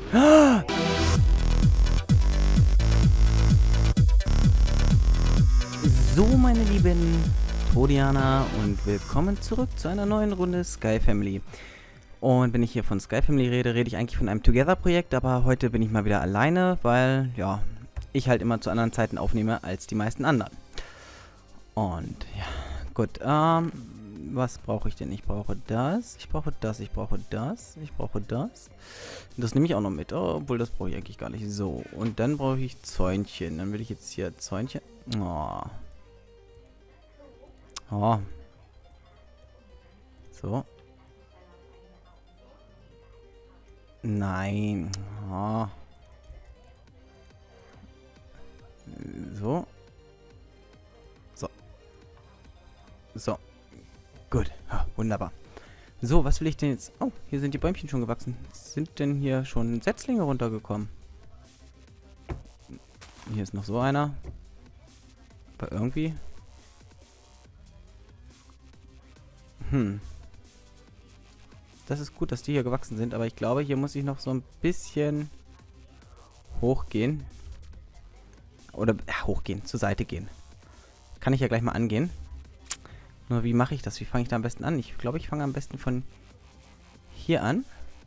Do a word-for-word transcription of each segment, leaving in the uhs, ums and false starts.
So, meine lieben Todianer, und willkommen zurück zu einer neuen Runde Sky Family. Und wenn ich hier von Sky Family rede, rede ich eigentlich von einem Together-Projekt, aber heute bin ich mal wieder alleine, weil, ja, ich halt immer zu anderen Zeiten aufnehme als die meisten anderen. Und, ja, gut, ähm, was brauche ich denn? Ich brauche das, ich brauche das, ich brauche das, ich brauche das. Das nehme ich auch noch mit, obwohl das brauche ich eigentlich gar nicht. So, und dann brauche ich Zäunchen. Dann will ich jetzt hier Zäunchen. Oh. Oh. So. Nein. Oh. So. So. So. Gut. Ha, wunderbar. So, was will ich denn jetzt? Oh, hier sind die Bäumchen schon gewachsen. Sind denn hier schon Setzlinge runtergekommen? Hier ist noch so einer. Aber irgendwie... Hm. Das ist gut, dass die hier gewachsen sind, aber ich glaube, hier muss ich noch so ein bisschen hochgehen. Oder äh, hochgehen, zur Seite gehen. Kann ich ja gleich mal angehen. Nur wie mache ich das? Wie fange ich da am besten an? Ich glaube, ich fange am besten von hier an.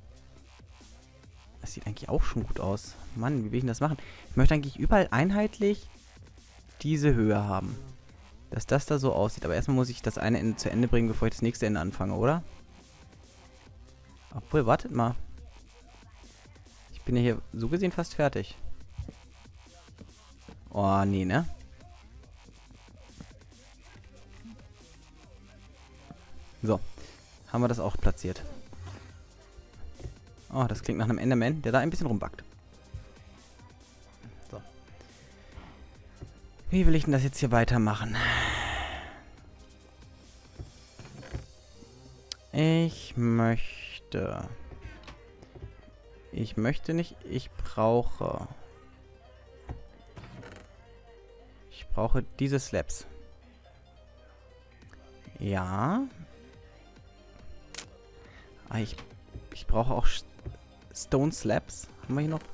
Das sieht eigentlich auch schon gut aus. Mann, wie will ich denn das machen? Ich möchte eigentlich überall einheitlich diese Höhe haben. Dass das da so aussieht. Aber erstmal muss ich das eine Ende zu Ende bringen, bevor ich das nächste Ende anfange, oder? Obwohl, wartet mal. Ich bin ja hier so gesehen fast fertig. Oh, nee, ne? So. Haben wir das auch platziert. Oh, das klingt nach einem Enderman, der da ein bisschen rumbackt. So. Wie will ich denn das jetzt hier weitermachen? Ich möchte... Ich möchte nicht, ich brauche... Ich brauche diese Slabs. Ja. Ah, ich, ich brauche auch Stone Slabs. Haben wir hier noch?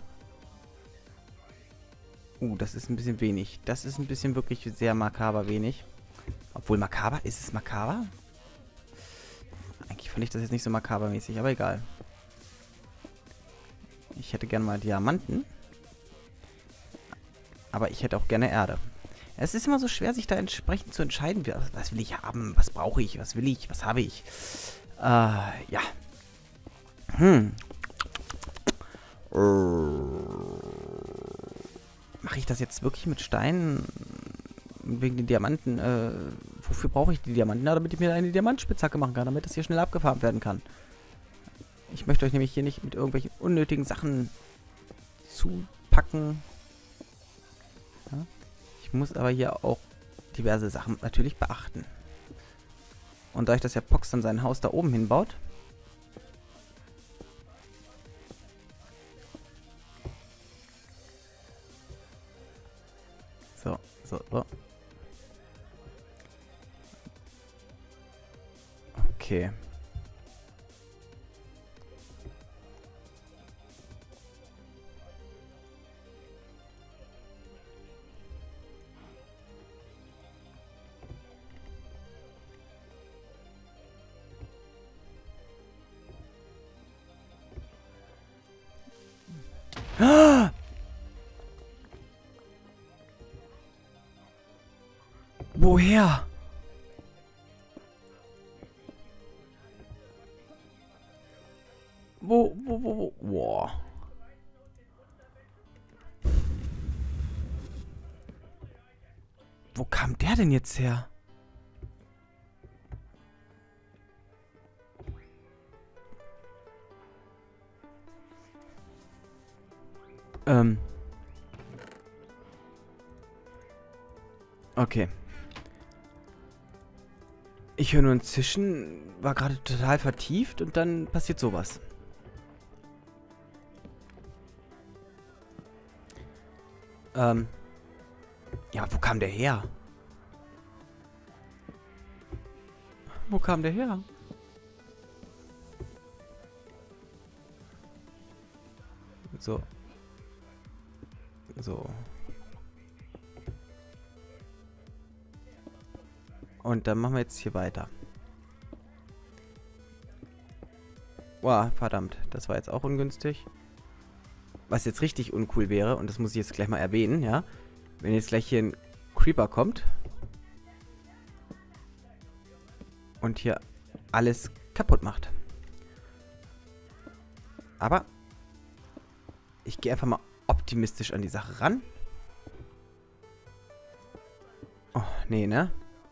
Uh, das ist ein bisschen wenig. Das ist ein bisschen wirklich sehr makaber wenig. Obwohl makaber, ist es makaber? Eigentlich finde ich das jetzt nicht so makabermäßig, aber egal. Ich hätte gerne mal Diamanten. Aber ich hätte auch gerne Erde. Es ist immer so schwer, sich da entsprechend zu entscheiden. Was will ich haben? Was brauche ich? Was will ich? Was habe ich? Äh, ja. Hm. Mache ich das jetzt wirklich mit Steinen? Wegen den Diamanten? Äh, wofür brauche ich die Diamanten? Na, damit ich mir eine Diamantspitzhacke machen kann, damit das hier schnell abgefarmt werden kann. Ich möchte euch nämlich hier nicht mit irgendwelchen unnötigen Sachen zupacken. Ja? Ich muss aber hier auch diverse Sachen natürlich beachten. Und dadurch, dass ja Pox dann sein Haus da oben hinbaut, so, so, so. Okay. Ah! Woher? Wo, wo, wo, wo? Boah. Wo kam der denn jetzt her? Ähm. Okay. Ich höre nur ein Zischen, war gerade total vertieft und dann passiert sowas. Ähm. Ja, wo kam der her? Wo kam der her? So. So. Und dann machen wir jetzt hier weiter. Boah, verdammt. Das war jetzt auch ungünstig. Was jetzt richtig uncool wäre, und das muss ich jetzt gleich mal erwähnen, ja. Wenn jetzt gleich hier ein Creeper kommt. Und hier alles kaputt macht. Aber ich gehe einfach mal optimistisch an die Sache ran. Oh, nee, ne?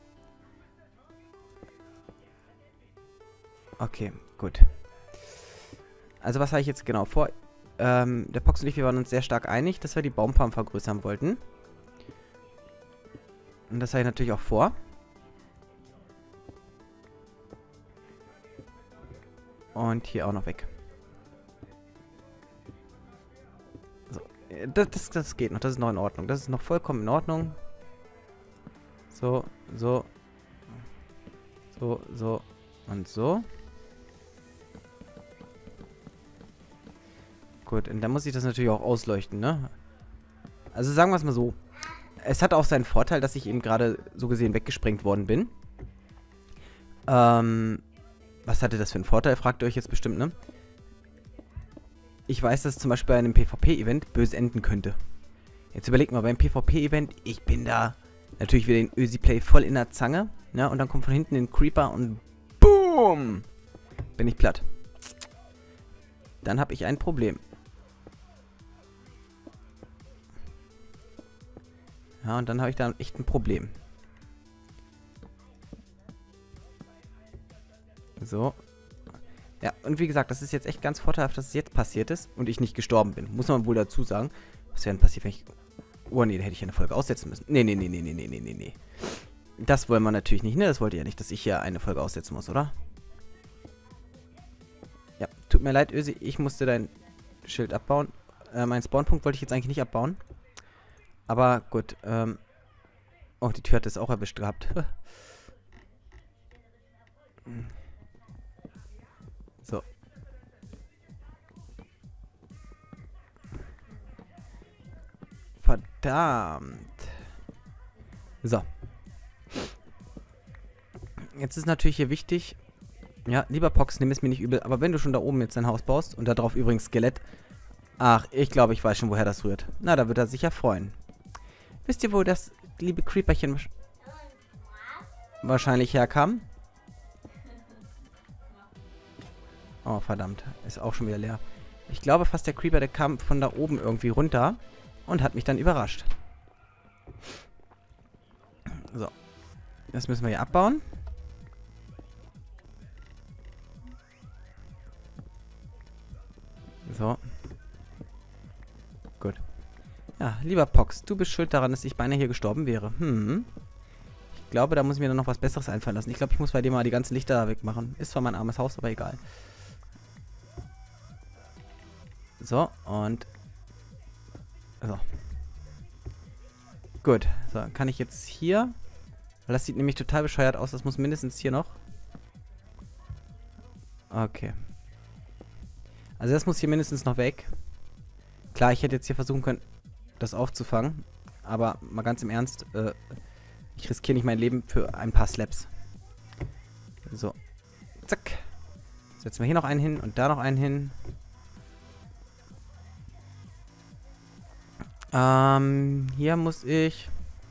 Okay, gut. Also was habe ich jetzt genau vor? Ähm, der Pox und ich, wir waren uns sehr stark einig, dass wir die Baumfarm vergrößern wollten. Und das habe ich natürlich auch vor. Und hier auch noch weg. So. Das, das, das geht noch. Das ist noch in Ordnung. Das ist noch vollkommen in Ordnung. So, so. So, so und so. Gut, und dann muss ich das natürlich auch ausleuchten, ne? Also sagen wir es mal so. Es hat auch seinen Vorteil, dass ich eben gerade so gesehen weggesprengt worden bin. Ähm... Was hatte das für einen Vorteil, fragt ihr euch jetzt bestimmt, ne? Ich weiß, dass es zum Beispiel bei einem PvP-Event böse enden könnte. Jetzt überlegt mal, beim PvP-Event, ich bin da natürlich wieder den Ösi-Play voll in der Zange, ne? Und dann kommt von hinten ein Creeper und BOOM! Bin ich platt. Dann habe ich ein Problem. Ja, und dann habe ich da echt ein Problem. So. Ja, und wie gesagt, das ist jetzt echt ganz vorteilhaft, dass es jetzt passiert ist und ich nicht gestorben bin. Muss man wohl dazu sagen. Was wäre denn passiert, wenn ich... Oh, nee, da hätte ich eine Folge aussetzen müssen. Nee, nee, nee, nee, nee, nee, nee, nee, nee. Das wollen wir natürlich nicht, ne? Das wollt ihr ja nicht, dass ich hier eine Folge aussetzen muss, oder? Ja, tut mir leid, Ösi, ich musste dein Schild abbauen. Äh, meinen Spawnpunkt wollte ich jetzt eigentlich nicht abbauen. Aber gut, ähm... Oh, die Tür hat es auch erwischt gehabt. So. Verdammt. So. Jetzt ist natürlich hier wichtig. Ja, lieber Pox, nimm es mir nicht übel. Aber wenn du schon da oben jetzt dein Haus baust und da drauf übrigens Skelett. Ach, ich glaube, ich weiß schon, woher das rührt. Na, da wird er sich ja freuen. Wisst ihr, wo das liebe Creeperchen wahrscheinlich herkam? Oh, verdammt. Ist auch schon wieder leer. Ich glaube fast, der Creeper, der kam von da oben irgendwie runter und hat mich dann überrascht. So. Das müssen wir hier abbauen. So. Gut. Ja, lieber Pox, du bist schuld daran, dass ich beinahe hier gestorben wäre. Hm. Ich glaube, da muss ich mir dann noch was Besseres einfallen lassen. Ich glaube, ich muss bei dir mal die ganzen Lichter da wegmachen. Ist zwar mein armes Haus, aber egal. So, und... So. Gut. So, kann ich jetzt hier... Weil das sieht nämlich total bescheuert aus. Das muss mindestens hier noch... Okay. Also das muss hier mindestens noch weg. Klar, ich hätte jetzt hier versuchen können, das aufzufangen. Aber mal ganz im Ernst, äh, ich riskiere nicht mein Leben für ein paar Slaps. So. Zack. Setzen wir hier noch einen hin und da noch einen hin. Ähm, hier muss ich...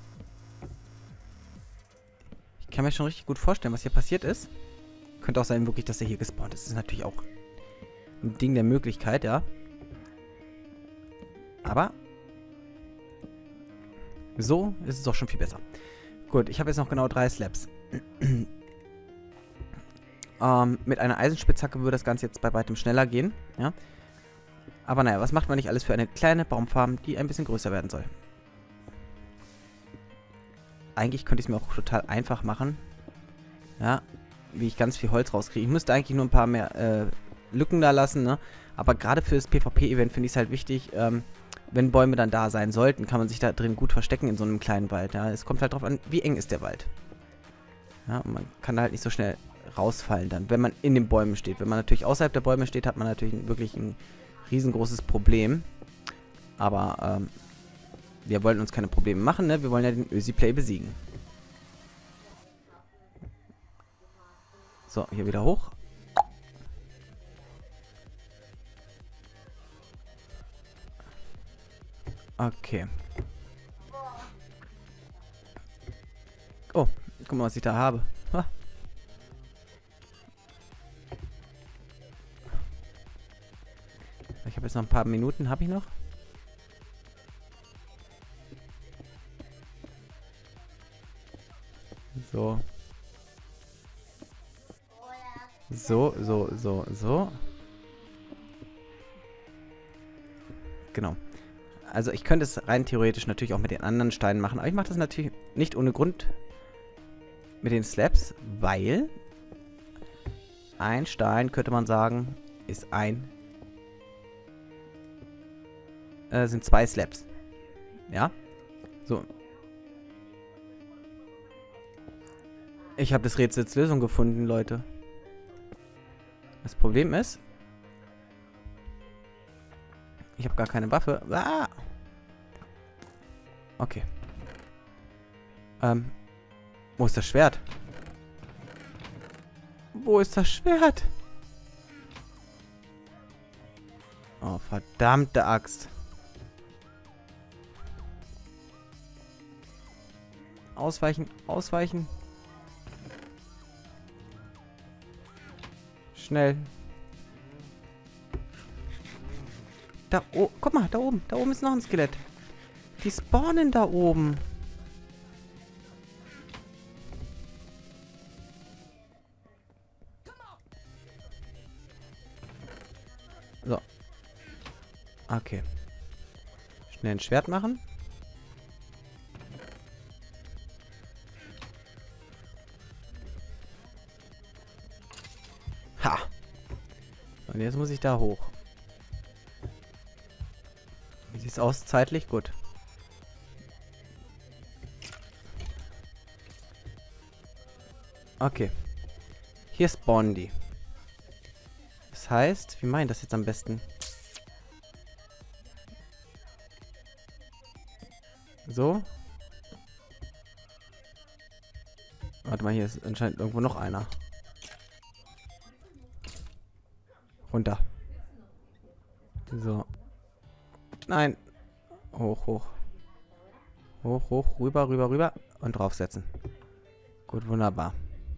Ich kann mir schon richtig gut vorstellen, was hier passiert ist. Könnte auch sein, wirklich, dass er hier gespawnt ist. Das ist natürlich auch ein Ding der Möglichkeit, ja. Aber so ist es doch schon viel besser. Gut, ich habe jetzt noch genau drei Slabs. ähm, mit einer Eisenspitzhacke würde das Ganze jetzt bei weitem schneller gehen, ja. Aber naja, was macht man nicht alles für eine kleine Baumfarm, die ein bisschen größer werden soll? Eigentlich könnte ich es mir auch total einfach machen. Ja, wie ich ganz viel Holz rauskriege. Ich müsste eigentlich nur ein paar mehr äh, Lücken da lassen, ne? Aber gerade für das PvP-Event finde ich es halt wichtig, ähm, wenn Bäume dann da sein sollten, kann man sich da drin gut verstecken in so einem kleinen Wald. Ja? Es kommt halt drauf an, wie eng ist der Wald. Ja, und man kann halt nicht so schnell rausfallen dann, wenn man in den Bäumen steht. Wenn man natürlich außerhalb der Bäume steht, hat man natürlich wirklich ein riesengroßes Problem. Aber, ähm, wir wollen uns keine Probleme machen, ne? Wir wollen ja den Ösi-Play besiegen. So, hier wieder hoch. Okay. Oh, guck mal, was ich da habe. Ha. Ich habe jetzt noch ein paar Minuten. Habe ich noch? So. So, so, so, so. Genau. Also ich könnte es rein theoretisch natürlich auch mit den anderen Steinen machen, aber ich mache das natürlich nicht ohne Grund mit den Slabs, weil ein Stein, könnte man sagen, ist ein äh, sind zwei Slabs. Ja? So. Ich habe des Rätsels Lösung gefunden, Leute. Das Problem ist, ich habe gar keine Waffe. Ah! Okay. Ähm. Wo ist das Schwert? Wo ist das Schwert? Oh, verdammte Axt. Ausweichen, ausweichen. Schnell. Da, oh, guck mal, da oben. Da oben ist noch ein Skelett. Die spawnen da oben. So. Okay. Schnell ein Schwert machen. Ha. Und jetzt muss ich da hoch. Wie sieht es aus zeitlich? Gut. Okay. Hier spawnen die. Das heißt, wie meine ich das jetzt am besten? So. Warte mal, hier ist anscheinend irgendwo noch einer. Runter. So. Nein. Hoch, hoch. Hoch, hoch, rüber, rüber, rüber. Und draufsetzen. Gut, wunderbar.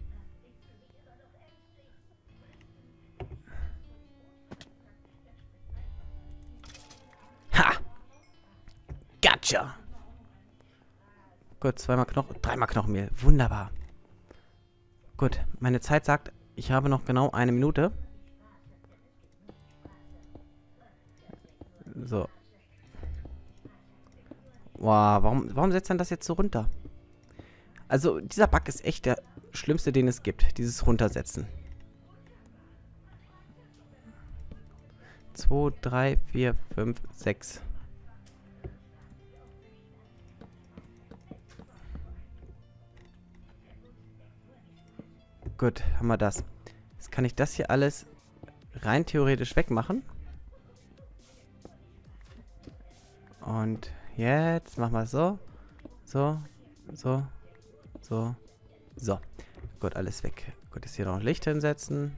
Ha! Gotcha! Gut, zweimal Knochen, dreimal Knochenmehl. Wunderbar. Gut, meine Zeit sagt, ich habe noch genau eine Minute. So. Wow, warum, warum setzt dann das jetzt so runter? Also, dieser Bug ist echt der schlimmste, den es gibt. Dieses Runtersetzen. zwei, drei, vier, fünf, sechs. Gut, haben wir das. Jetzt kann ich das hier alles rein theoretisch wegmachen. Und jetzt machen wir es so. So, so, so, so. Gut, alles weg. Gut, jetzt hier noch Licht hinsetzen.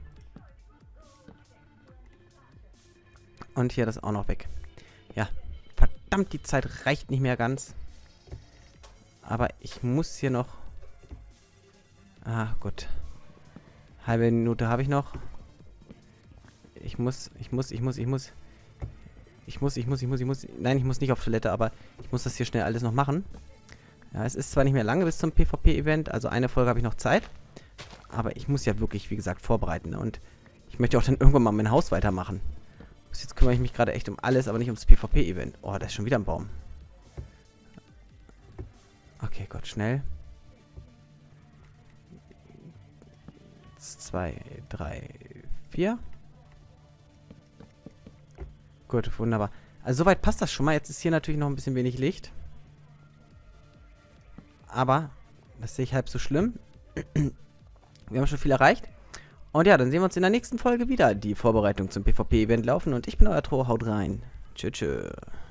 Und hier das auch noch weg. Ja, verdammt, die Zeit reicht nicht mehr ganz. Aber ich muss hier noch... Ah, gut. Halbe Minute habe ich noch. Ich muss, ich muss, ich muss, ich muss... Ich muss, ich muss, ich muss, ich muss... Nein, ich muss nicht auf Toilette, aber ich muss das hier schnell alles noch machen. Ja, es ist zwar nicht mehr lange bis zum PvP-Event, also eine Folge habe ich noch Zeit. Aber ich muss ja wirklich, wie gesagt, vorbereiten. Und ich möchte auch dann irgendwann mal mein Haus weitermachen. Bis jetzt kümmere ich mich gerade echt um alles, aber nicht ums PvP-Event. Oh, da ist schon wieder ein Baum. Okay, Gott, schnell. Zwei, drei, vier. Gut, wunderbar. Also soweit passt das schon mal. Jetzt ist hier natürlich noch ein bisschen wenig Licht. Aber das sehe ich halb so schlimm. Wir haben schon viel erreicht. Und ja, dann sehen wir uns in der nächsten Folge wieder. Die Vorbereitung zum PvP-Event laufen. Und ich bin euer Tro. Haut rein. Tschö, tschö.